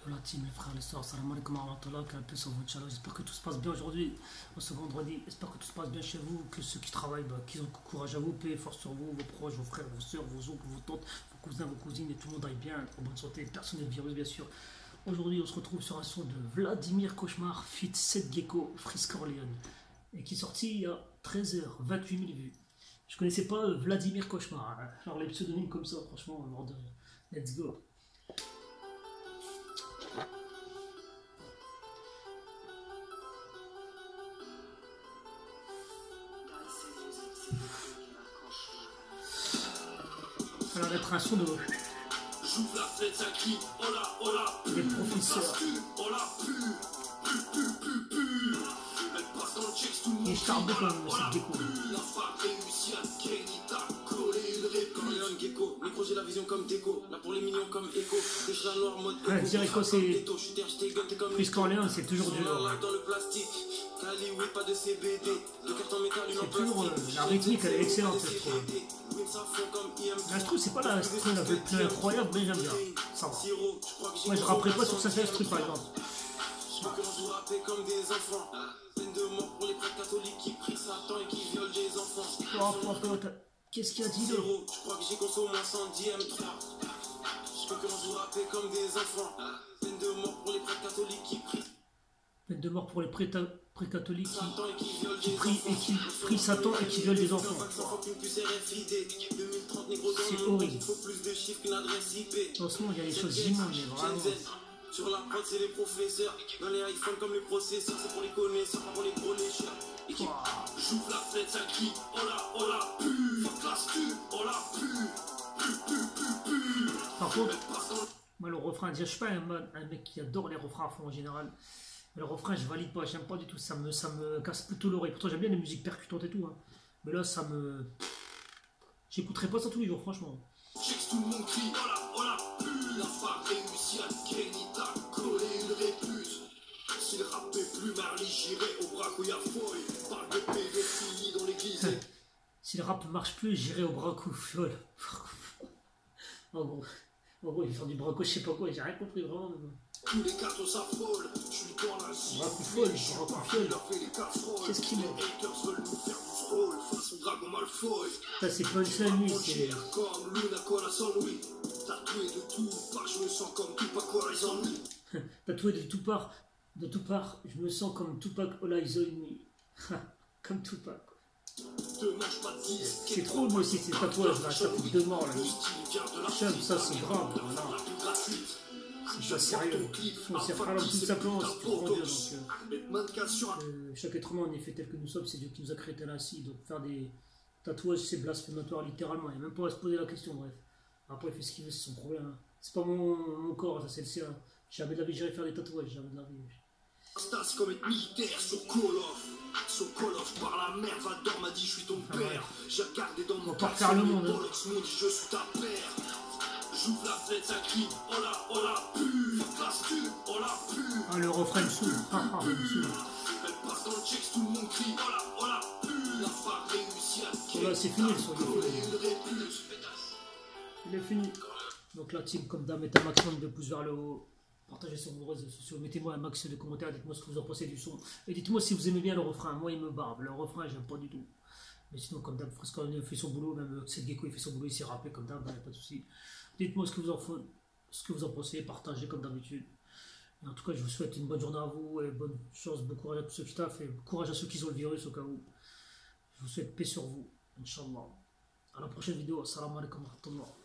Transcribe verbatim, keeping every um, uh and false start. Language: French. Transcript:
la team, les frères, les soeurs, salam alaikum wa rahmatullah, qu'un peu sur votre channel. J'espère que tout se passe bien aujourd'hui, ce vendredi. J'espère que tout se passe bien chez vous, que ceux qui travaillent, bah, qu'ils ont courage à vous, paix, force sur vous, vos proches, vos frères, vos soeurs, vos oncles, vos tantes, vos cousins, vos cousines, et tout le monde aille bien, en bonne santé, personne n'est virus, bien sûr. Aujourd'hui, on se retrouve sur un son de Vladimir Cauchemar, feat. Seth Gecko, Frisk Orleans, et qui est sorti il y a treize heures, vingt-huit mille vues. Je connaissais pas euh, Vladimir Cauchemar, hein. Alors les pseudonymes comme ça, franchement, mort de rien. Let's go. Ça a l'air d'être un son de les professeurs. Et charbon quand même, cette déco. Micro, j'ai la vision comme déco. Là pour les mignons comme écho. Déjà noir mode. Ouais, je dirais que c'est Frisk Orleans, c'est toujours du lourd. Dans le plastique. Cali, oui, pas de C B D. De carton métal, une C'est toujours euh, la rythmique, elle est excellente, je trouve. Là, je trouve que c'est pas la string la plus incroyable, mais j'aime bien. Ça va. Moi, je rapperai pas sur sa seule truc par exemple. Je veux que l'on joue rapper comme des enfants. Peine de mort pour les prêtres catholiques qui prient Satan et qui violent des enfants. Oh, oh, oh, qu'est-ce qu'il a dit là? Je crois que j'ai consommé au moins cent dix M trois. Je veux que l'on joue rapper comme des enfants. Peine de mort pour les prêtres catholiques qui prient. Peine de mort pour les prêtres catholiques qui, qui prient et qui prient Satan et qui violent des enfants. C'est horrible. Franchement, il y a des choses immondes, mais vraiment. Sur la prod, c'est les professeurs. Dans les iPhones comme les processeurs, c'est pour les connaisseurs, pas pour les gros lécheurs. Et qui j'ouvre la fête, ça crie. Oh là, oh là, pu. Fuck la stu. Oh là, pu. Pu, pu, pu, pu. Par contre, moi le refrain, je suis pas un, un mec qui adore les refrains à fond en général. Mais le refrain, je valide pas, j'aime pas du tout. Ça me, ça me casse plutôt l'oreille. Pourtant, j'aime bien les musiques percutantes et tout. Hein. Mais là, ça me. J'écouterai pas ça tous les jours, franchement. Checks, tout le monde crie. Oh là, oh là, pu. La femme réussi à Kenita coller une répuce. S'il rappait plus Marley, j'irai au bracouille à foy. Parle de pédophilie dans l'église. Si le rap marche plus, j'irai au bracouille. En gros, en gros, il va faire du braco, je sais pas quoi, j'ai rien compris vraiment. Tous les cartons s'affolent. Je suis dans la zone. Bracou folle, bracou fiole. Qu'est-ce qu'il est? Les haters veulent nous faire du troll. Façon dragon Malfoy. Ça, c'est pas une seule nuit, c'est. Comme Luna Corazon, oui. Tatoué de tout part, je me sens comme Tupac Horizon. Tatoué de tout part, de tout part, je me sens comme Tupac Horizon. Comme Tupac. C'est trop moi aussi ces tatouages là, ça fout de mort là. Chum, ça c'est grave, voilà. C'est pas sérieux. C'est pas tout simplement, c'est tout grand Dieu. Donc, euh, euh, chaque être humain en effet tel que nous sommes, c'est Dieu qui nous a créé tel ainsi. Donc faire des tatouages c'est blasphématoire littéralement. Il n'y a même pas à se poser la question, bref. Après il fait ce qu'il veut, c'est son problème. Hein. C'est pas mon, mon corps, ça c'est le sien. Jamais de la vie j'irai faire des tatouages, jamais de la vie. Stas comme être militaire sur Call of. Sur Call of par la mer, Vador m'a dit je suis ton ah, père. Ouais. J'ai regardé dans mon cœur, faire le monde. Hein. Dit je suis ta père. J'ouvre la fête, ça crie. Oh là, oh là, pu. Classe tu, oh là, pu. Ah le refrain me saoule. Ah ah, il me saoule. Elle passe dans le checks, tout le monde crie. Oh là, oh là, pu. La femme réussit à oh là, c'est fini le son. Il est fini. Donc la team comme d'hab, mettez un maximum de pouces vers le haut. Partagez sur vos réseaux sociaux, mettez-moi un max de commentaires, dites-moi ce que vous en pensez du son. Et dites-moi si vous aimez bien le refrain. Moi, il me barbe. Le refrain, j'aime pas du tout. Mais sinon, comme d'hab, Frisk Orleans fait son boulot. Même Seth Gecko, il fait son boulot. Il s'est rappelé comme d'hab, il n'y a pas de souci. Dites-moi ce que vous en faites, ce que vous en pensez. Partagez comme d'habitude. En tout cas, je vous souhaite une bonne journée à vous. Et bonne chance, bon courage à tous ceux qui taffent. Et courage à ceux qui ont le virus au cas où. Je vous souhaite paix sur vous. Inch'Allah. À la prochaine vidéo. Assalamu alaikum wa rahmatullah.